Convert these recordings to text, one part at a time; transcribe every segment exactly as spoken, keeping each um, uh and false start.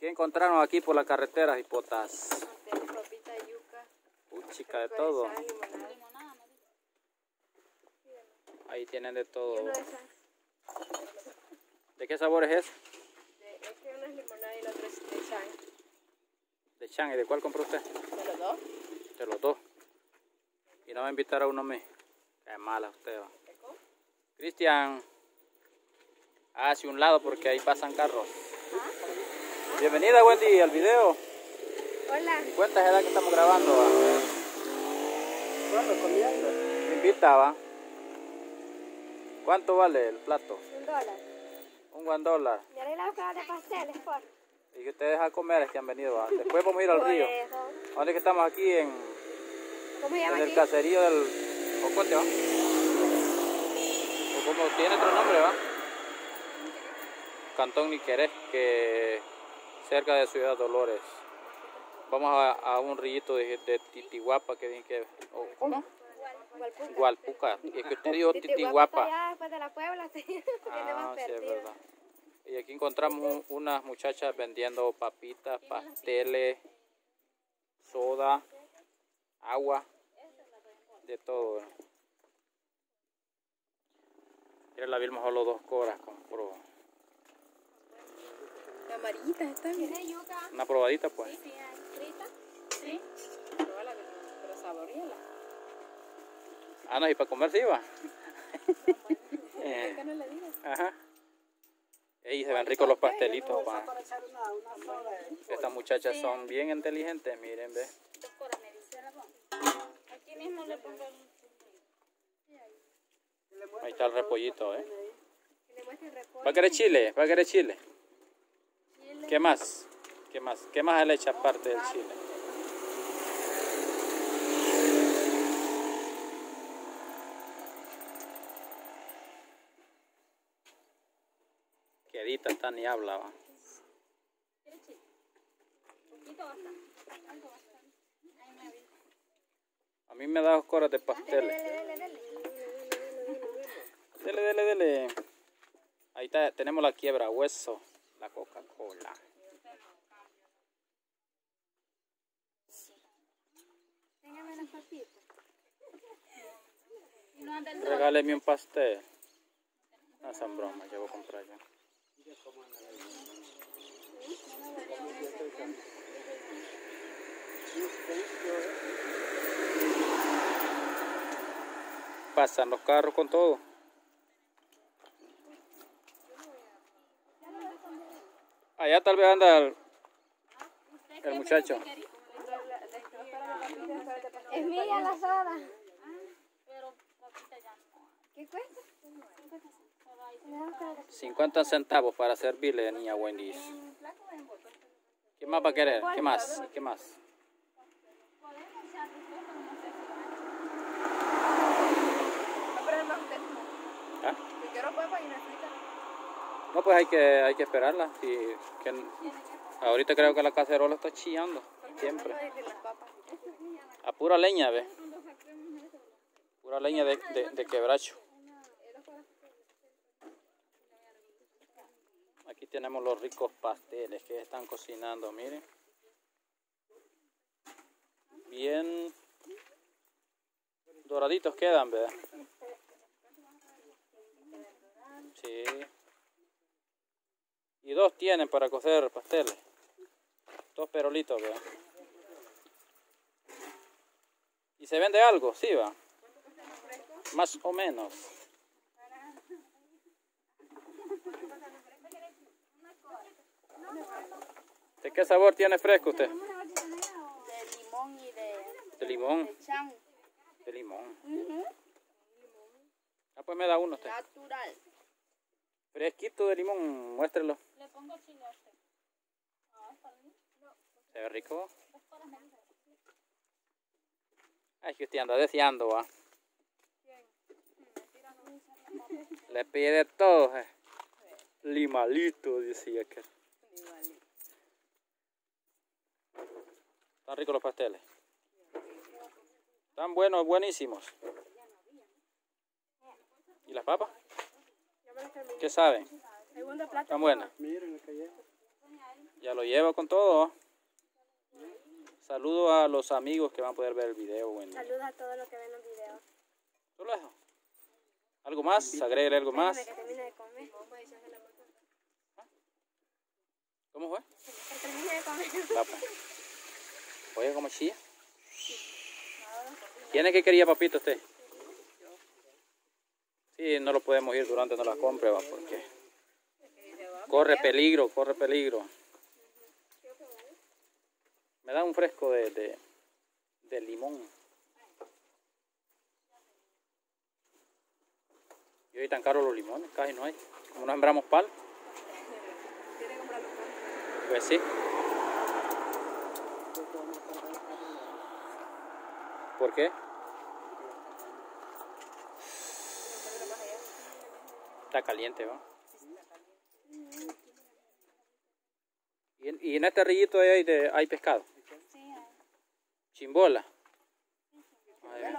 ¿Qué encontraron aquí por la carretera, hipotas? Tenemos papita, yuca. Puchica, de todo. Ahí tienen de todo. ¿De qué sabor es ese? De, es que uno es limonada y el otro es de chang. De chang. ¿Y de cuál compró usted? ¿De los dos? De los dos. Y no me invitaron a uno a mí. Qué mala usted va. Cristian, hacia un lado porque ahí pasan carros. ¿Ah? Bienvenida, Wendy, al video. Hola. Cuenta la que estamos grabando, va. Bueno, comiendo. Me invita, va. ¿Cuánto vale el plato? Un dólar. Un one dólar. ¿Me haré la hoja de pasteles, por? Y que ustedes a comer es que han venido, va. Después vamos a ir al río. ¿Dónde es que estamos aquí? En, ¿Cómo se llama en el aquí? caserío del Ocote, ¿va? O como tiene otro nombre, ¿va? Cantón Niquerés, que cerca de Ciudad Dolores. Vamos a, a un rillito de, de Titihuapa que viene que... Oh, ¿cómo? Gualpuca. Y es que usted dijo Titihuapa. Allá después de la Puebla, sí. Ah, sí, es verdad. Y aquí encontramos unas muchachas vendiendo papitas, pasteles, soda, agua, de todo. Mira, la vimos solo dos coras, compró. La amarillita está bien. Una probadita, pues. Sí, sí, frita. Sí. Pruébala, pero saboríala. Ah, no, y para comer sí va. ¿Por qué no le digas? Ajá. Y se ven ricos los pastelitos, va. Estas muchachas son bien inteligentes, miren, ve. Aquí mismo le pongo el... Ahí está el repollito, eh. Le muestra el repollo. ¿Va a querer chile? ¿Va a querer chile? ¿Qué más? ¿Qué más? ¿Qué más se le echa aparte del chile? Quedita está ni habla, va. ¿Quieres chile? ¿Poquito o bastante? Algo bastante. Ahí me avisa. A mí me da dos coras de pasteles. Dele, dele, dele. Dele, dele, dele. Ahí está, tenemos la quiebra hueso, la Coca-Cola. Téngame las papitas. Regáleme un pastel. No son bromas, yo voy a comprar yo. Pasan los carros con todo. Allá tal vez anda el, el muchacho. Es mía la soda. Pero papita ya no. ¿Qué cuesta? cincuenta centavos para servirle a niña Wendy. ¿Qué más va a querer? ¿Qué más? ¿Qué más? ¿Ah? No, pues hay que, hay que esperarla. Sí, que, ahorita creo que la cacerola está chillando. Siempre. A pura leña, ve. Pura leña de, de, de quebracho. Aquí tenemos los ricos pasteles que están cocinando, miren. Bien doraditos quedan, ¿verdad? Sí. Y dos tienen para cocer pasteles. Dos perolitos, ¿verdad? ¿Y se vende algo? Sí, va. Más o menos. ¿De qué sabor tiene fresco usted? De limón y de... De limón. De chang. De limón. Uh-huh. Ah, pues me da uno usted. Natural. Fresquito de limón, muéstrelo. Le pongo chile a usted. ¿Se ve rico? Ay, que usted anda deseando, va. Le pide todo, eh. Limalito, decía que. Están ricos los pasteles. Están buenos, buenísimos. ¿Y las papas? ¿Qué saben? ¿Están buenas? Ya lo lleva con todo. Saludos a los amigos que van a poder ver el video. Bueno. Saludos a todos los que ven los videos. ¿Solo eso? ¿Algo más? Agrégale algo más. Que termine de comer. ¿Cómo fue? Que termine de comer. Va, pues. Oye, ¿cómo chilla? ¿Quién es que quería papito usted? Sí, no lo podemos ir durante no la compre, va, porque corre peligro, corre peligro. Me da un fresco de, de, de limón. Y hoy tan caros los limones, casi no hay. Como no sembramos pal. Tiene que comprarlo. Pues sí. ¿Por qué? Está caliente, ¿va? ¿Y en, y en este rillito hay, de, hay pescado? Sí, hay. ¿Chimbola? Ay,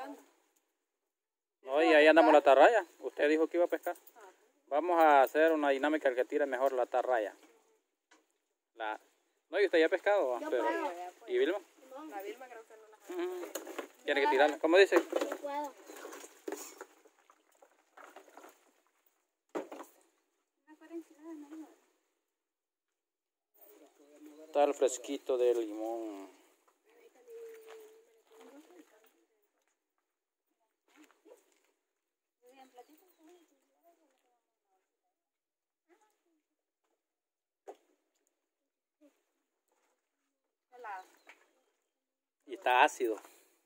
no, y ahí andamos la tarraya. Usted dijo que iba a pescar. Vamos a hacer una dinámica que tire mejor la tarraya. La... No, y usted ya ha pescado, ¿va? Pero... ¿Y Vilma? La Vilma creo que no la Uh-huh. Tiene que tirarla. ¿Cómo dice? No puedo. Está el fresquito de limón. Y está ácido.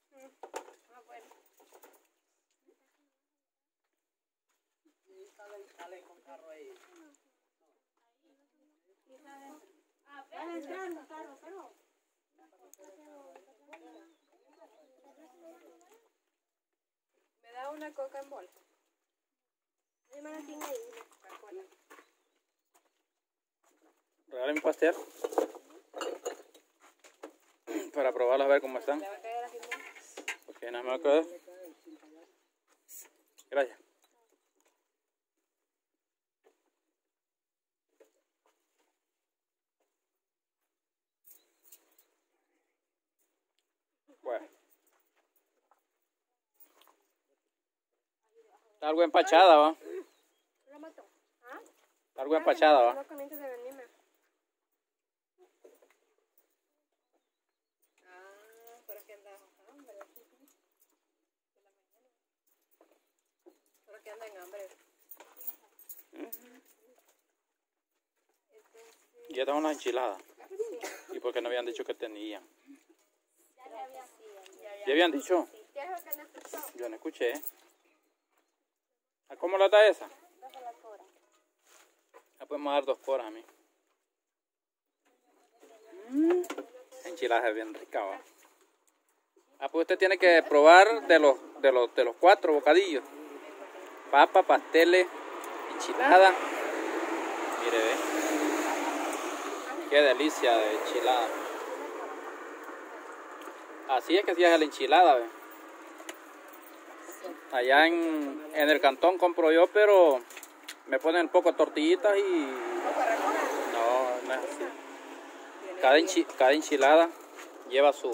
¿Me da una coca en bolsa? Mi hermana tiene ahí una Coca-Cola. Regálame un pastel. Para probarlos a ver cómo están. Le va a caer así. Porque nada más que... Gracias. Bueno. Está algo empachada, ¿va? ¿Lo mató? ¿Ah? Está algo empachada, ¿va? No comiences a venirme. Ah, pero que anda hambre. Pero que anda en hambre. Ya estaban las enchiladas. ¿Y por qué no habían dicho que tenían? Ya le había ¿Ya habían dicho? ¿Qué es lo que le escuchó? Yo no escuché. ¿A cómo la da esa? Dos a la hora. La podemos dar dos horas a mí. Mm. Enchiladas es bien rica, ¿va? Ah, pues usted tiene que probar de los, de los, de los cuatro bocadillos. Papa, pasteles, enchilada. Mire, ve. Qué delicia de enchilada. Así es que se hace la enchilada, ve. Allá en, en el cantón compro yo, pero me ponen poco tortillitas y... No, no es así. Cada, enchi, cada enchilada lleva su...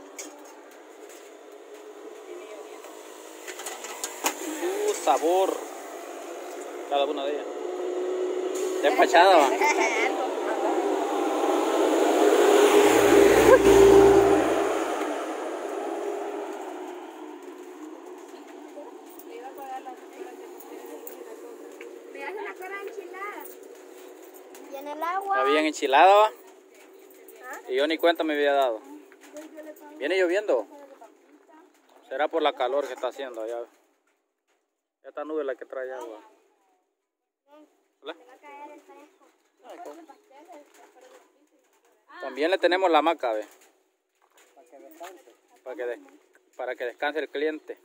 su sabor. Cada una de ellas. Está empachada, va. Me hace la cara enchilada. Y en el agua. Está bien enchilada, va. ¿Ah? Y yo ni cuenta me había dado. Viene lloviendo. Será por la calor que está haciendo allá. Esta nube es la que trae agua. ¿Hola? También le tenemos la hamaca, ve. Para que descanse. Para que, de, para que descanse el cliente.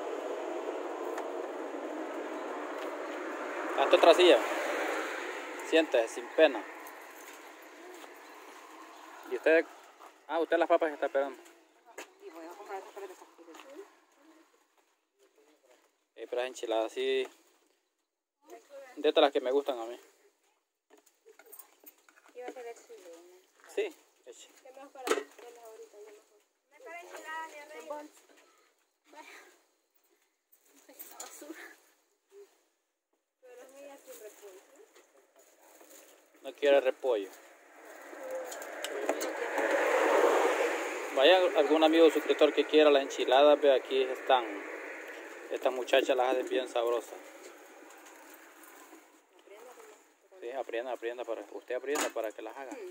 Hasta otra silla. Siéntese sin pena. ¿Y usted? Ah, usted las papas está esperando. Y voy a comprar esas para esas cosas. Eh, pero las enchiladas sí. De estas las que me gustan a mí. Iba a querer chile. Sí, eche. ¿Qué más para hacerlas ahorita? Ya mejor. No es para enchiladas ni arreglo. Vaya. La basura. Pero las mías sin repollo. No quiere repollo. Vaya algún amigo suscriptor que quiera las enchiladas, ve aquí están. Estas muchachas las hacen bien sabrosas. Sí, aprienda, aprienda para, usted aprienda para que las haga.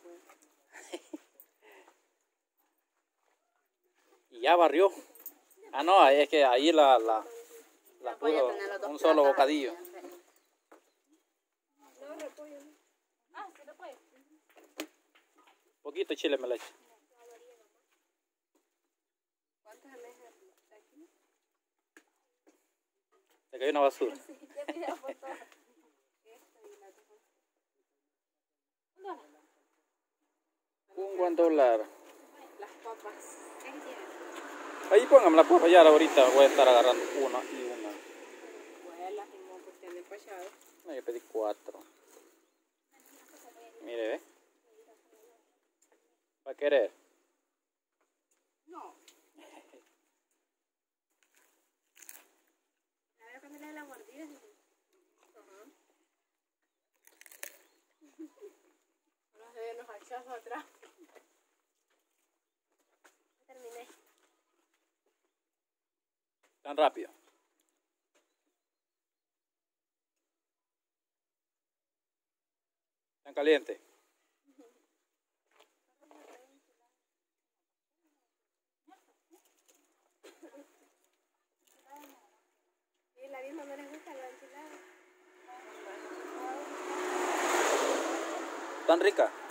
Y ya barrió. Ah, no, es que ahí la, la, la puso un solo bocadillo. No, repollo no. Ah, sí, repollo. Poquito chile me lo echo. ¿Cuántas almejas aquí? Le cayó una basura. Sí, ya pide foto. Esto y la otra. Un dólar. Un buen dólar. Las papas. ¿Qué quieres? Ahí póngame la papa ya ahorita voy a estar agarrando una y una. Huelas y mocos te han despachado. No, yo pedí cuatro. Mire, ¿ve? ¿Va a querer? No. A ver cuando le dé la mordida. Ajá. Ahora se ven los hachazos atrás. Terminé. Tan rápido. Tan caliente. ¿Y la misma no les gusta la enchilada? Tan rica.